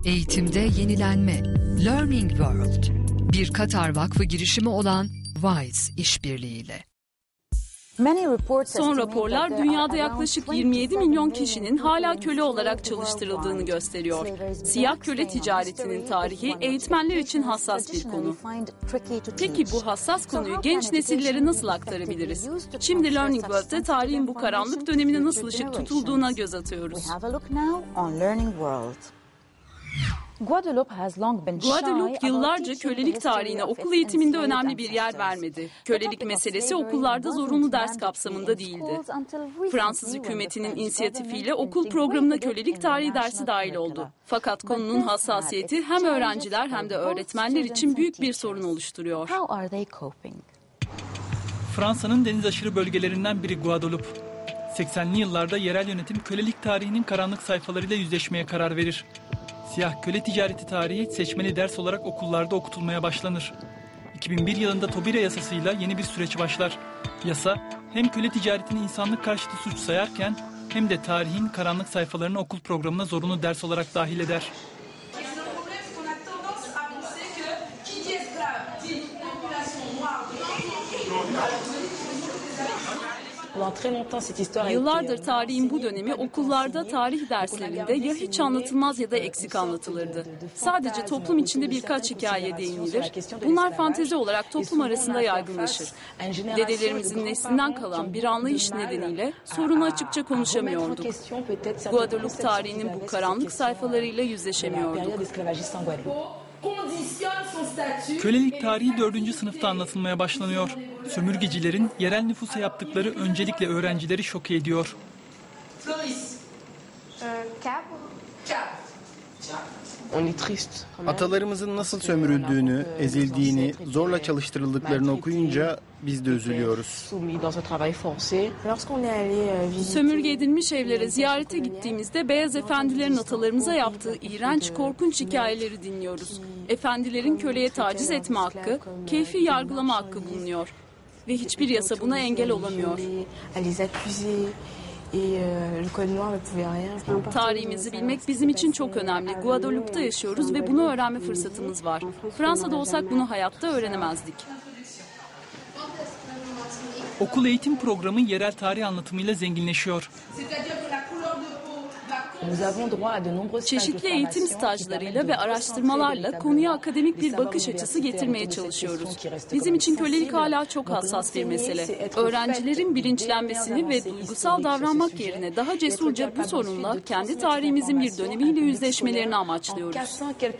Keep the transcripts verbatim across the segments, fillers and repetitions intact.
Eğitimde yenilenme. Learning World. Bir Katar Vakfı girişimi olan WISE işbirliğiyle. Son raporlar dünyada yaklaşık yirmi yedi milyon kişinin hala köle olarak çalıştırıldığını gösteriyor. Siyah köle ticaretinin tarihi eğitmenler için hassas bir konu. Peki bu hassas konuyu genç nesillere nasıl aktarabiliriz? Şimdi Learning World'de tarihin bu karanlık dönemine nasıl ışık tutulduğuna göz atıyoruz. Guadeloupe yıllarca kölelik tarihine okul eğitiminde önemli bir yer vermedi. Kölelik meselesi okullarda zorunlu ders kapsamında değildi. Fransız hükümetinin inisiyatifiyle okul programına kölelik tarihi dersi dahil oldu. Fakat konunun hassasiyeti hem öğrenciler hem de öğretmenler için büyük bir sorun oluşturuyor. Fransa'nın deniz aşırı bölgelerinden biri Guadeloupe. seksenli yıllarda yerel yönetim kölelik tarihinin karanlık sayfalarıyla yüzleşmeye karar verir. Siyah köle ticareti tarihi seçmeli ders olarak okullarda okutulmaya başlanır. iki bin bir yılında Taubira yasasıyla yeni bir süreç başlar. Yasa hem köle ticaretini insanlık karşıtı suç sayarken hem de tarihin karanlık sayfalarını okul programına zorunlu ders olarak dahil eder. Yıllardır tarihin bu dönemi okullarda tarih derslerinde ya hiç anlatılmaz ya da eksik anlatılırdı. Sadece toplum içinde birkaç hikaye değinilir. Bunlar fantezi olarak toplum arasında yaygınlaşır. Dedelerimizin neslinden kalan bir anlayış nedeniyle sorunu açıkça konuşamıyorduk. Guadeloupe tarihinin bu karanlık sayfalarıyla yüzleşemiyorduk. Kölelik tarihi dördüncü sınıfta anlatılmaya başlanıyor. Sömürgecilerin yerel nüfusa yaptıkları öncelikle öğrencileri şoke ediyor. Atalarımızın nasıl sömürüldüğünü, ezildiğini, zorla çalıştırıldıklarını okuyunca biz de üzülüyoruz. Sömürge edilmiş evlere ziyarete gittiğimizde beyaz efendilerin atalarımıza yaptığı iğrenç, korkunç hikayeleri dinliyoruz. Efendilerin köleye taciz etme hakkı, keyfi yargılama hakkı bulunuyor. Ve hiçbir yasa buna engel olamıyor. Tarihimizi bilmek bizim için çok önemli. Guadeloupe'da yaşıyoruz ve bunu öğrenme fırsatımız var. Fransa'da olsak bunu hayatta öğrenemezdik. Okul eğitim programı yerel tarih anlatımıyla zenginleşiyor. Çeşitli eğitim stajlarıyla ve araştırmalarla konuya akademik bir bakış açısı getirmeye çalışıyoruz. Bizim için kölelik hala çok hassas bir mesele. Öğrencilerin bilinçlenmesini ve duygusal davranmak yerine daha cesurca bu sorunla kendi tarihimizin bir dönemiyle yüzleşmelerini amaçlıyoruz.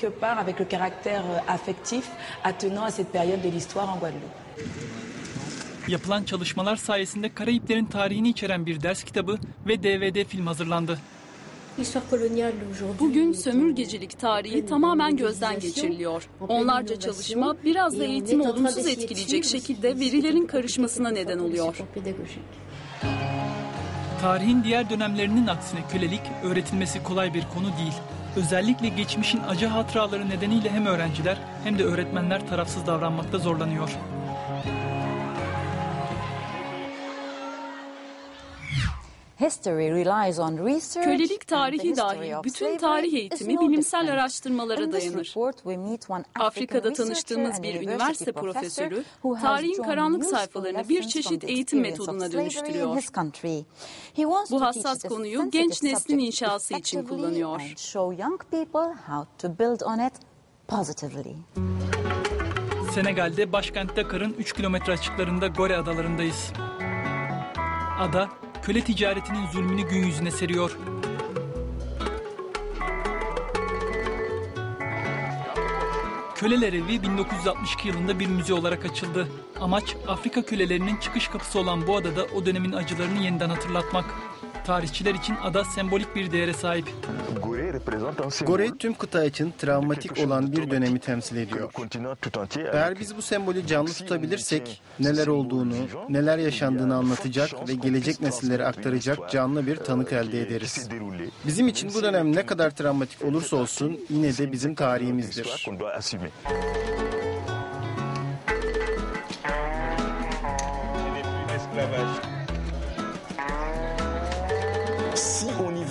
Yapılan çalışmalar sayesinde Karayiplerin tarihini içeren bir ders kitabı ve D V D film hazırlandı. Bugün sömürgecilik tarihi tamamen gözden geçiriliyor. Onlarca çalışma biraz da eğitimi olumsuz etkileyecek şekilde verilerin karışmasına neden oluyor. Tarihin diğer dönemlerinin aksine kölelik öğretilmesi kolay bir konu değil. Özellikle geçmişin acı hatıraları nedeniyle hem öğrenciler hem de öğretmenler tarafsız davranmakta zorlanıyor. Kölelik tarihi dahil bütün tarih eğitimi bilimsel araştırmalara dayanır. Afrika'da tanıştığımız bir üniversite profesörü tarihin karanlık sayfalarını bir çeşit eğitim metoduna dönüştürüyor. Bu hassas konuyu genç neslin inşası için kullanıyor. Senegal'de başkent Dakar'ın üç kilometre açıklarında Gore adalarındayız. Ada, köle ticaretinin zulmünü gün yüzüne seriyor. Köleler Evi bin dokuz yüz altmış iki yılında bir müze olarak açıldı. Amaç Afrika kölelerinin çıkış kapısı olan bu adada o dönemin acılarını yeniden hatırlatmak. Tarihçiler için ada sembolik bir değere sahip. Gore tüm kıta için travmatik olan bir dönemi temsil ediyor. Eğer biz bu sembolü canlı tutabilirsek neler olduğunu, neler yaşandığını anlatacak ve gelecek nesillere aktaracak canlı bir tanık elde ederiz. Bizim için bu dönem ne kadar travmatik olursa olsun yine de bizim tarihimizdir.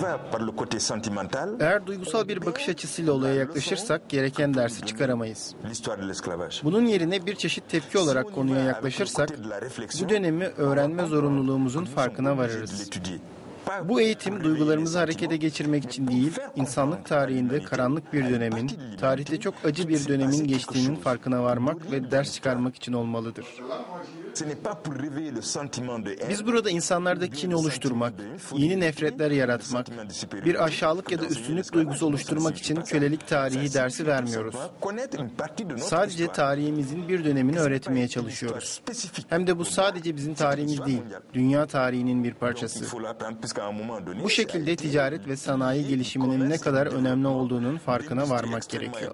Eğer duygusal bir bakış açısıyla olaya yaklaşırsak gereken dersi çıkaramayız. Bunun yerine bir çeşit tepki olarak konuya yaklaşırsak bu dönemi öğrenme zorunluluğumuzun farkına varırız. Bu eğitim duygularımızı harekete geçirmek için değil, insanlık tarihinde karanlık bir dönemin, tarihte çok acı bir dönemin geçtiğinin farkına varmak ve ders çıkarmak için olmalıdır. Biz burada insanlarda kin oluşturmak, yeni nefretler yaratmak, bir aşağılık ya da üstünlük duygusu oluşturmak için kölelik tarihi dersi vermiyoruz. Sadece tarihimizin bir dönemini öğretmeye çalışıyoruz. Hem de bu sadece bizim tarihimiz değil, dünya tarihinin bir parçası. Bu şekilde ticaret ve sanayi gelişiminin ne kadar önemli olduğunun farkına varmak gerekiyor.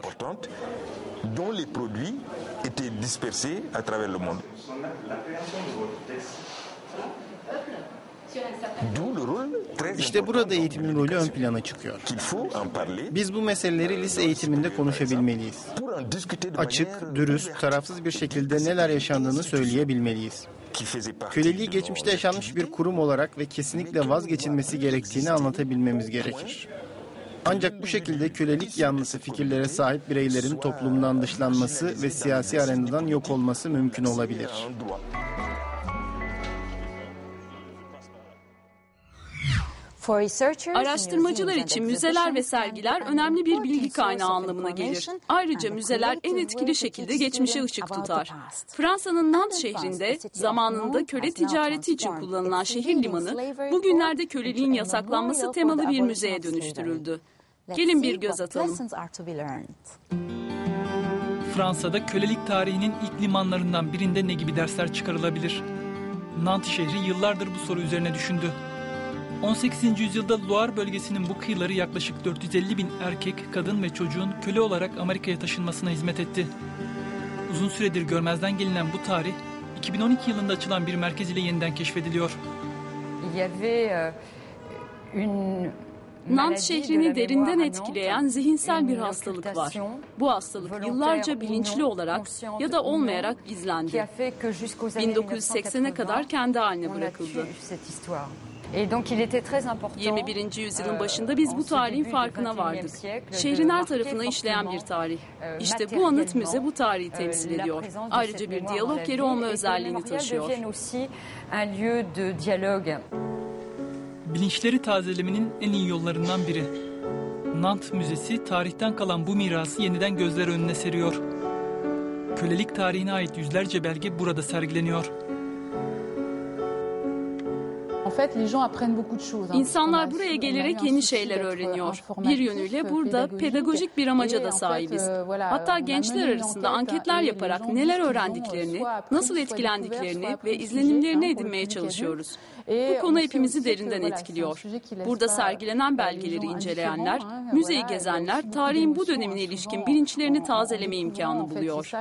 İşte burada eğitimin rolü ön plana çıkıyor. Biz bu meseleleri lise eğitiminde konuşabilmeliyiz. Açık, dürüst, tarafsız bir şekilde neler yaşandığını söyleyebilmeliyiz. Köleliği geçmişte yaşanmış bir kurum olarak ve kesinlikle vazgeçilmesi gerektiğini anlatabilmemiz gerekir. Ancak bu şekilde kölelik yanlısı fikirlere sahip bireylerin toplumdan dışlanması ve siyasi arenadan yok olması mümkün olabilir. Araştırmacılar için müzeler ve sergiler önemli bir bilgi kaynağı anlamına gelir. Ayrıca müzeler en etkili şekilde geçmişe ışık tutar. Fransa'nın Nantes şehrinde zamanında köle ticareti için kullanılan şehir limanı, bugünlerde köleliğin yasaklanması temalı bir müzeye dönüştürüldü. Gelin bir göz atalım. Fransa'da kölelik tarihinin ilk limanlarından birinde ne gibi dersler çıkarılabilir? Nantes şehri yıllardır bu soru üzerine düşündü. on sekizinci yüzyılda Loire bölgesinin bu kıyıları yaklaşık dört yüz elli bin erkek, kadın ve çocuğun köle olarak Amerika'ya taşınmasına hizmet etti. Uzun süredir görmezden gelinen bu tarih, iki bin on iki yılında açılan bir merkez ile yeniden keşfediliyor. Nantes şehrini derinden etkileyen zihinsel bir hastalık var. Bu hastalık yıllarca bilinçli olarak ya da olmayarak gizlendi. bin dokuz yüz seksene kadar kendi haline bırakıldı. yirmi birinci yüzyılın başında biz bu tarihin farkına vardık. Şehrin her tarafına işleyen bir tarih. İşte bu anıt müze bu tarihi temsil ediyor. Ayrıca bir diyalog yeri olma özelliğini taşıyor. Bilinçleri tazelemenin en iyi yollarından biri. Nantes Müzesi tarihten kalan bu mirası yeniden gözler önüne seriyor. Kölelik tarihine ait yüzlerce belge burada sergileniyor. İnsanlar buraya gelerek yeni şeyler öğreniyor. Bir yönüyle burada pedagojik bir amaca da sahibiz. Hatta gençler arasında anketler yaparak neler öğrendiklerini, nasıl etkilendiklerini ve izlenimlerini edinmeye çalışıyoruz. Bu konu hepimizi derinden etkiliyor. Burada sergilenen belgeleri inceleyenler, müzeyi gezenler, tarihin bu dönemine ilişkin bilinçlerini tazeleme imkanı buluyor.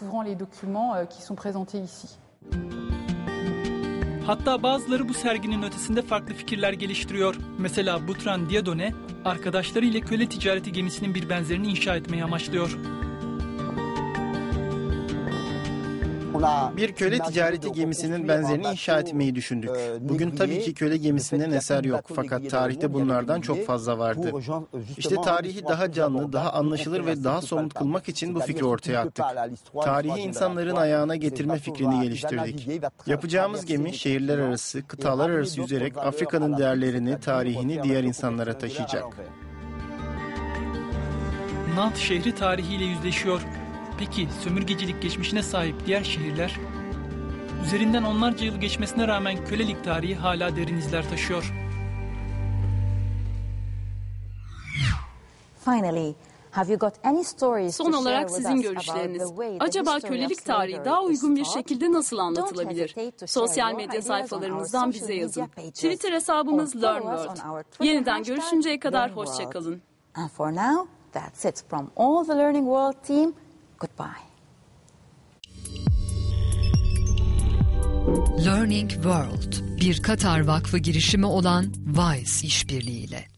Hatta bazıları bu serginin ötesinde farklı fikirler geliştiriyor. Mesela Bertrand Dieudonné, arkadaşları ile köle ticareti gemisinin bir benzerini inşa etmeyi amaçlıyor. Bir köle ticareti gemisinin benzerini inşa etmeyi düşündük. Bugün tabii ki köle gemisinden eser yok, fakat tarihte bunlardan çok fazla vardı. İşte tarihi daha canlı, daha anlaşılır ve daha somut kılmak için bu fikri ortaya attık. Tarihi insanların ayağına getirme fikrini geliştirdik. Yapacağımız gemi şehirler arası, kıtalar arası yüzerek Afrika'nın değerlerini, tarihini diğer insanlara taşıyacak. Nantes şehri tarihiyle yüzleşiyor. Peki sömürgecilik geçmişine sahip diğer şehirler? Üzerinden onlarca yıl geçmesine rağmen kölelik tarihi hala derin izler taşıyor. Son olarak sizin görüşleriniz. Acaba kölelik tarihi daha uygun bir şekilde nasıl anlatılabilir? Sosyal medya sayfalarımızdan bize yazın. Twitter hesabımız LearnWorld. Yeniden görüşünceye kadar hoşça kalın. That's it from all the Learning World team. Goodbye. Learning World, bir Katar Vakfı girişimi olan WISE işbirliğiyle.